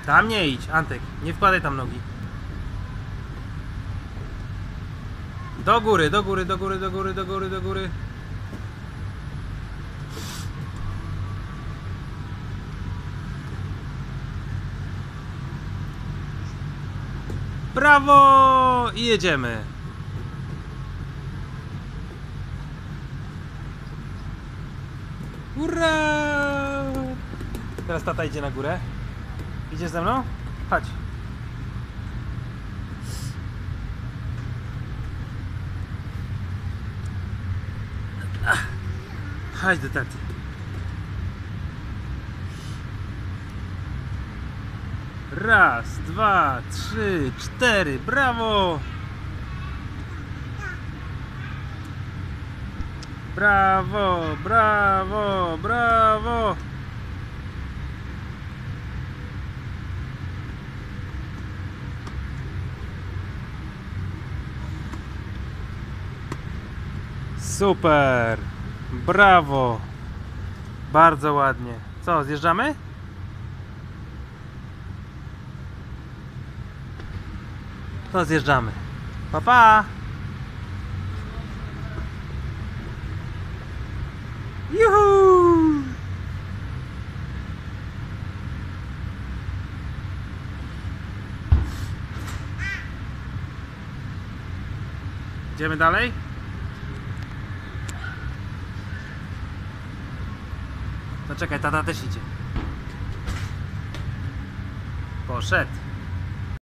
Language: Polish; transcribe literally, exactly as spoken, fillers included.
Tam nie idź, Antek, nie wkładaj tam nogi. Do góry, do góry, do góry, do góry, do góry, do góry. Brawo! I jedziemy. Ura! Teraz tata idzie na górę. Idziesz ze mną? Chodź. Chodź do taty. Raz, dwa, trzy, cztery. Brawo! Brawo, brawo, brawo! Super! Brawo! Bardzo ładnie. Co, zjeżdżamy? To zjeżdżamy. Pa, pa! Juhu! Idziemy dalej? No czekaj, tata też idzie. Poszedł.